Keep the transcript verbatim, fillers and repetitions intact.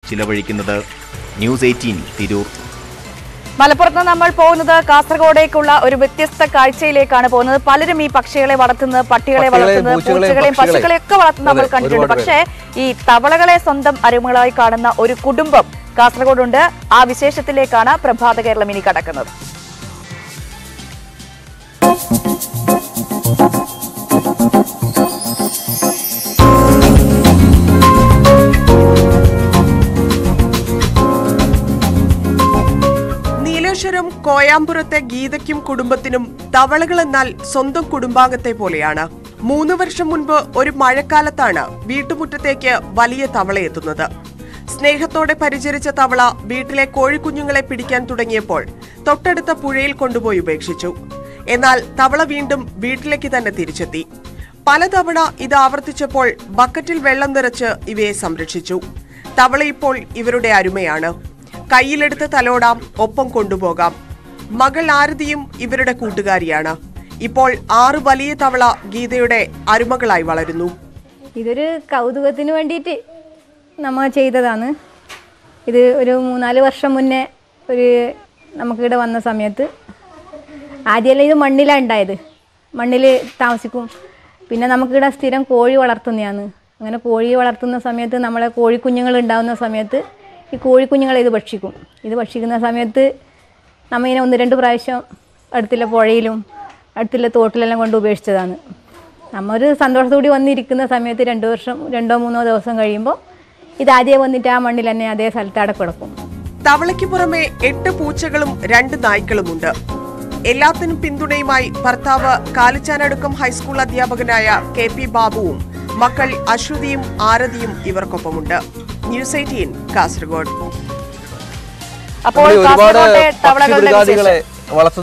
ചിലവഴിക്കുന്നത്. News eighteen Tirur. മലപ്പുറത്ത് നമ്മൾ പോകുന്നത് കാസർഗോഡേക്കുള്ള ഒരു വ്യത്യസ്ത കാഴ്ചയിലേക്കാണ് പോകുന്നത്. പലരും ഈ പക്ഷികളെ വളർത്തുന്നത്, പട്ടികളെ വളർത്തുന്നത്, പൂച്ചകളെയും പശുക്കളെയും ഒക്കെ വളർത്തുന്നത് നമ്മൾ കണ്ടിട്ടുണ്ട്. പക്ഷേ ഈ തവളകളെ സ്വന്തം അരുമകളായി കാണുന്ന ഒരു കുടുംബം കാസർഗോഡുണ്ട്. ആ വിശേഷത്തിലേക്കാണ് പ്രഭാത കേരളം ഇനി കടക്കുന്നത്. കോയാമ്പുറത്തെ ഗീതയ്ക്കും കുടുംബത്തിനും തവളകൾ എന്നാൽ സ്വന്തം കുടുംബാംഗത്തെ പോലെയാണ്. മൂന്ന് വർഷം മുൻപ് ഒരു മഴക്കാലത്താണ് വീട്ടുമുറ്റത്തേക്ക് വലിയ തവളയെത്തുന്നത്. സ്നേഹത്തോടെ പരിചരിച്ച തവള വീട്ടിലെ കോഴിക്കുഞ്ഞുങ്ങളെ പിടിക്കാൻ തുടങ്ങിയപ്പോൾ തൊട്ടടുത്ത പുഴയിൽ കൊണ്ടുപോയി ഉപേക്ഷിച്ചു. എന്നാൽ തവള വീണ്ടും വീട്ടിലേക്ക് തന്നെ തിരിച്ചെത്തി. പലതവണ ഇത് ആവർത്തിച്ചപ്പോൾ ബക്കറ്റിൽ വെള്ളം നിറച്ച് ഇവയെ സംരക്ഷിച്ചു. തവള ഇപ്പോൾ ഇവരുടെ അരുമയാണ്. കയ്യിലെടുത്ത് തലോടാം, ഒപ്പം കൊണ്ടുപോകാം. മകൾ ആരതിയും ഇവരുടെ കൂട്ടുകാരിയാണ്. ഇപ്പോൾ ആറ് വലിയ തവള ഗീതയുടെ അരുമകളായി വളരുന്നു. ഇതൊരു കൗതുകത്തിന് വേണ്ടിയിട്ട് നമ്മൾ ചെയ്തതാണ്. ഇത് ഒരു മൂന്നാല് വർഷം മുന്നേ ഒരു നമുക്കിവിടെ വന്ന സമയത്ത് ആദ്യമെല്ലാം ഇത് മണ്ണിലാണ് ഉണ്ടായത്. മണ്ണിൽ താമസിക്കും. പിന്നെ നമുക്കിവിടെ സ്ഥിരം കോഴി വളർത്തുന്നതാണ്. അങ്ങനെ കോഴി വളർത്തുന്ന സമയത്ത് നമ്മളെ കോഴിക്കുഞ്ഞുങ്ങൾ ഉണ്ടാകുന്ന സമയത്ത് ഈ കോഴിക്കുഞ്ഞുങ്ങളെ ഇത് ഭക്ഷിക്കും. ഇത് ഭക്ഷിക്കുന്ന സമയത്ത് നമ്മൾ ഇങ്ങനെ ഒന്ന് രണ്ട് പ്രാവശ്യം അടുത്തുള്ള പുഴയിലും അടുത്തുള്ള തോട്ടിലെല്ലാം കൊണ്ട് ഉപേക്ഷിച്ചതാണ്. നമ്മൾ ഒരു സന്തോഷത്തോടെ വന്നിരിക്കുന്ന സമയത്ത് രണ്ട് വർഷം രണ്ടോ മൂന്നോ ദിവസം കഴിയുമ്പോൾ ഇത് ആദ്യം വന്നിട്ട് ആ മണ്ണിൽ തന്നെ അതേ സ്ഥലത്ത് അവിടെ കിടക്കും. തവളയ്ക്ക് പുറമെ എട്ട് പൂച്ചകളും രണ്ട് നായ്ക്കളുമുണ്ട്. എല്ലാത്തിനും പിന്തുണയുമായി ഭർത്താവ് കാലിച്ചാനടുക്കം ഹൈസ്കൂൾ അധ്യാപകനായ കെ പി ബാബുവും മക്കൾ അശ്വതിയും ആരതിയും ഇവർക്കൊപ്പമുണ്ട്. News eighteen Kasaragod. അപ്പോൾ കാസർഗോട്ടെ തവളകളുടെ